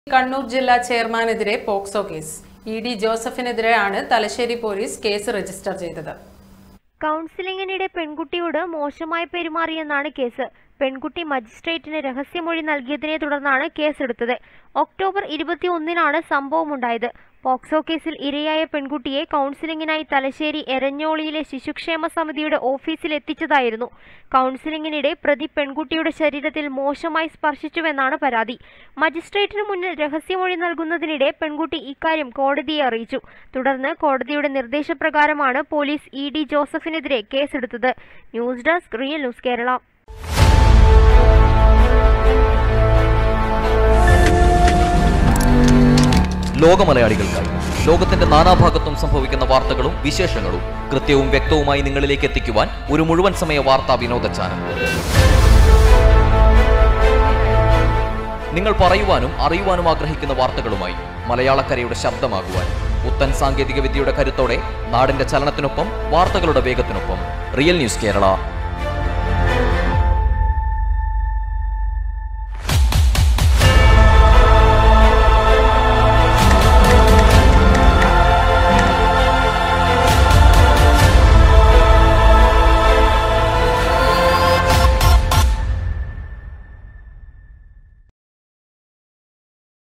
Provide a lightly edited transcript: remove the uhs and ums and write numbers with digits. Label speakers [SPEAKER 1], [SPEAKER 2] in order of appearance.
[SPEAKER 1] കണ്ണൂർ ജില്ലാ ചെയർമാനെതിരെ POCSO case. E D. ജോസഫിനെതിരെയാണ് തലശ്ശേരി പോലീസ് കേസ് രജിസ്റ്റർ ചെയ്തത്.
[SPEAKER 2] കൗൺസിലിംഗിനിടെ പെൺകുട്ടിയോട് മോശമായി പെരുമാറിയെന്നാണ് കേസ്. പെൺകുട്ടി മജിസ്ട്രേറ്റിന് രഹസ്യമൊഴി നൽകിയതിനെ തുടർന്നാണ് കേസെടുത്തത്. ഒക്ടോബർ 21-നാണ് സംഭവമുണ്ടായത്. പോക്സോ കേസിൽ ഇരയായ പെൺകുട്ടിയെ കൗൺസിലിംഗിനായി തലശ്ശേരി എരഞ്ഞോളിയിലെ ശിശുക്ഷേമ സമിതിയുടെ ഓഫീസിൽ എത്തിച്ചതായിരുന്നു. കൗൺസിലിംഗിനിടെ പ്രതി പെൺകുട്ടിയുടെ ശരീരത്തിൽ മോശമായി സ്പർശിച്ചുവെന്നാണ് പരാതി. മജിസ്ട്രേറ്റിന് മുന്നിൽ രഹസ്യമൊഴി നൽകുന്നതിനിടെ പെൺകുട്ടി ഇക്കാര്യം കോടതിയെ അറിയിച്ചു. തുടർന്ന് കോടതിയുടെ നിർദ്ദേശപ്രകാരമാണ് പോലീസ് ഇ.ഡി. ജോസഫിനെതിരെ കേസെടുത്തത്. News desk real news Kerala.
[SPEAKER 3] ലോകമലയാളികൾക്കായി ലോകത്തിന്റെ നാനാഭാഗത്തും സംഭവിക്കുന്ന വാർത്തകളും വിശേഷങ്ങളും കൃത്യവും വ്യക്തവുമായി നിങ്ങളിലേക്ക് എത്തിക്കുവാൻ ഒരു മുഴുവൻ സമയ വാർത്താ വിനോദ ചാനൽ. നിങ്ങൾ പറയുവാനും അറിയുവാനും ആഗ്രഹിക്കുന്ന വാർത്തകളുമായി മലയാളക്കരയുടെ ശബ്ദമാകുവാൻ പുത്തൻ സാങ്കേതിക വിദ്യയുടെ കരുത്തോടെ നാടിന്റെ ചലനത്തിനൊപ്പം വാർത്തകളുടെ വേഗത്തിനൊപ്പം റിയൽ ന്യൂസ് കേരള.